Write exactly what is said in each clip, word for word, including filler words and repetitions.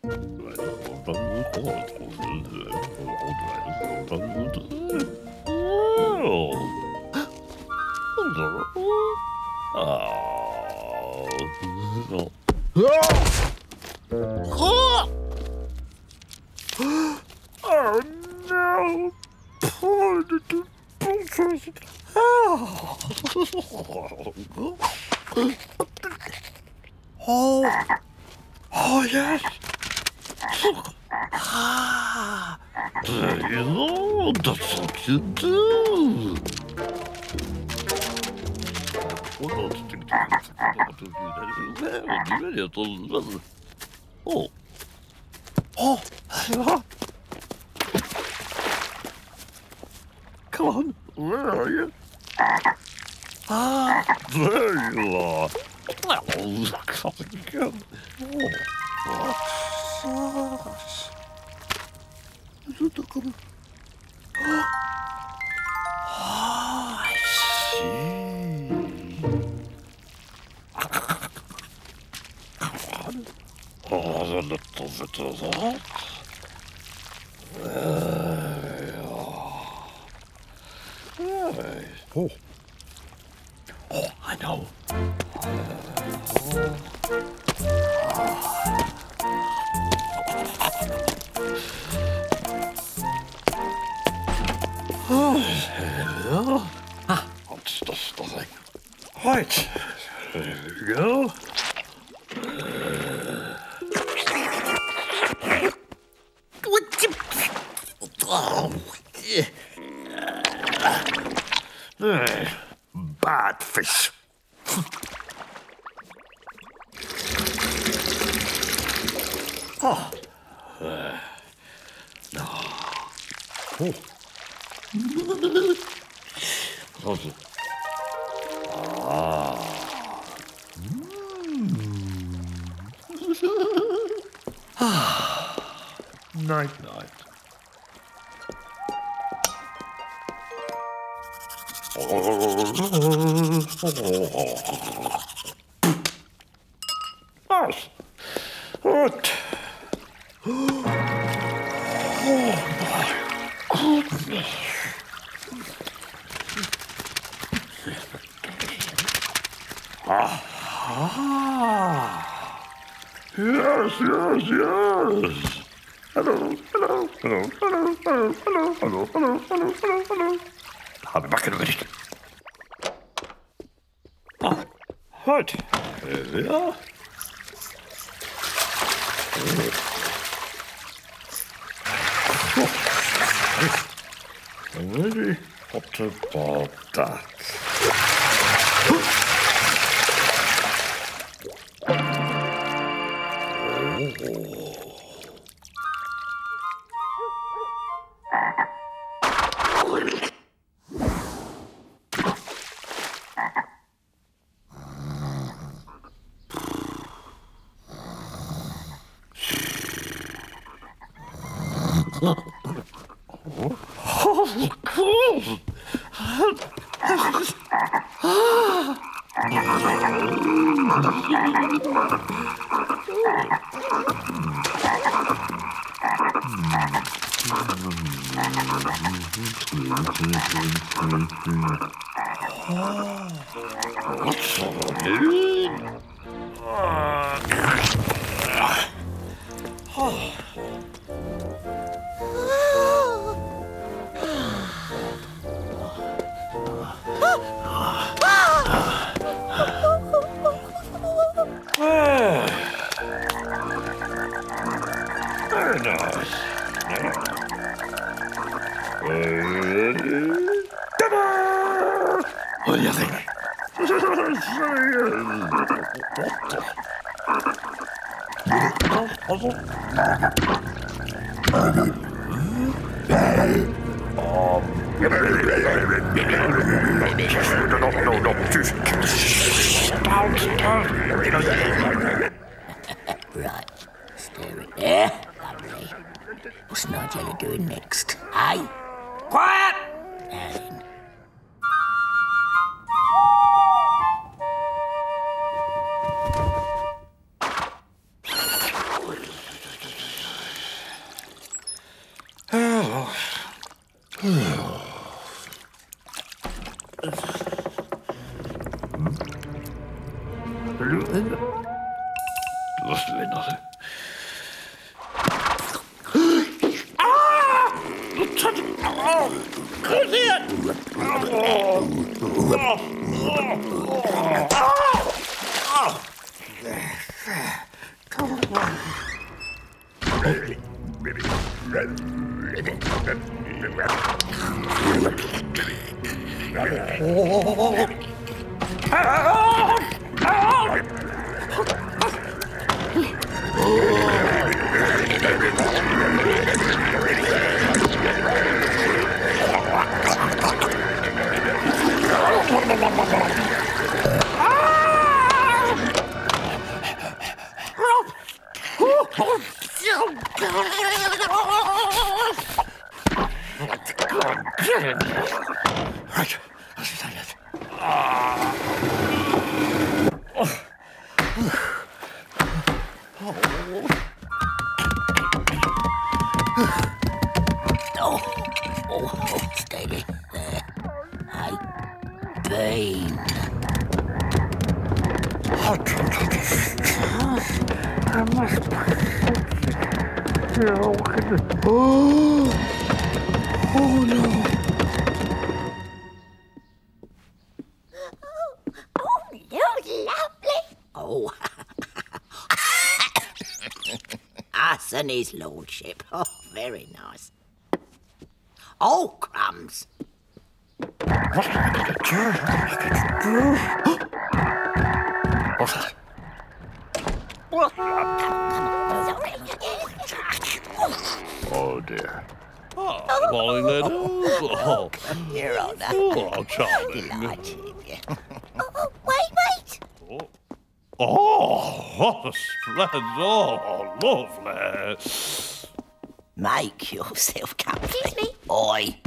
Oh no! Poor little bullfish! Oh! Oh! Oh yes! Ah! There you go! That's what you do! Oh! Oh! There you are! Come on, where are you? Ah, there you are. Oh, come again. Oh, what's that? Is it coming? Oh, I see. Come on. Oh, a little bit of that. There you are. Right. Oh. Oh, I know. Oh, there we go. Ah, that's just nothing. Right. There we go. Oh, yeah. There. Bad fish. Oh. Uh, no. Oh. Ah. Ah. Night, night. Nice. What? Oh my goodness. Ah. Yes, yes, yes. Hello, hello, hello, hello, hello, hello, hello, hello, hello, hello, hello. I'll be back in a minute. Ah, right. There we are. Already what about that? Oh, cool! What's happening? Oh. Very nice. Come on! What do you think? Right, stay right there. Lovely. What's Nigella doing next, eh? Quiet! Now then. And his lordship. Oh, very nice. Oh, crumbs. What's that? Oh, dear. Oh, morning, ladies. Oh, Your Honour. oh, charming. Delighted. Oh, wait, wait. Oh. Oh, what a splendid, oh, lovely. Make yourself comfy. Excuse me. Oi.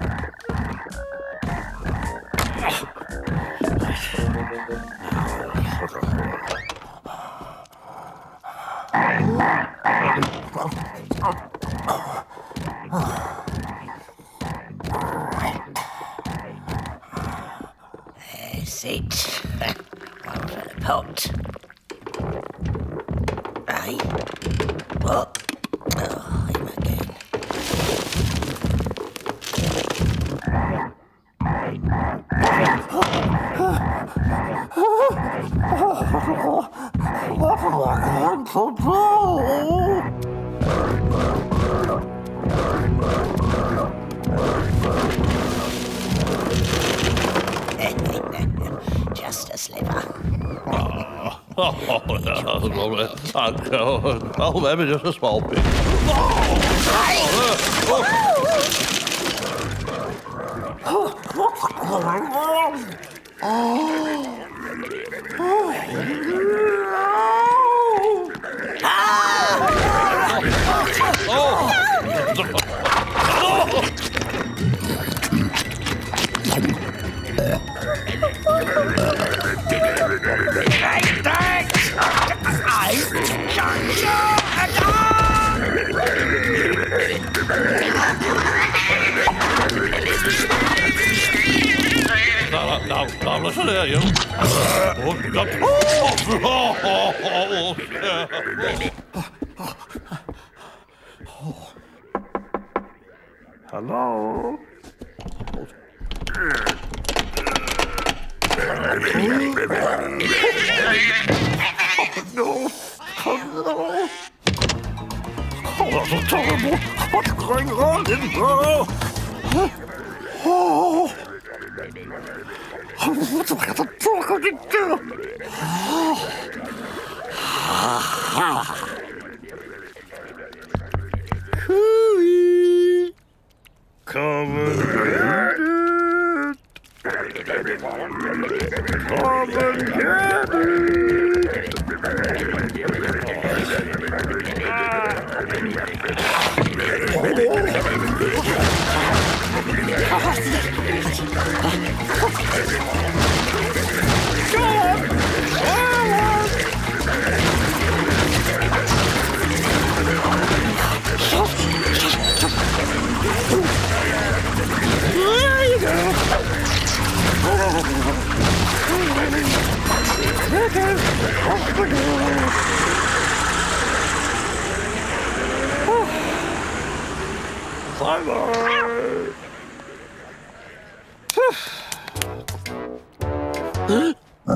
That's it. One for the pot. Right. What? Oh, him again. What am I going to do? Just a sliver. Oh, oh, no, lovely. Thank you. Oh, maybe just a small bit. What's going on? Oh. Now, now, now, listen here, you. Oh, you got... Oh, oh, oh. Hello? Oh, no. Oh, no. Oh, that's terrible. What's going on in there? Oh. What do I have to talk to do? Hooey! Come and get it! Come and get Bye-bye.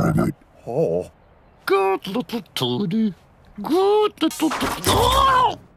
Oh. Good little Tony. Good little Tony. Oh!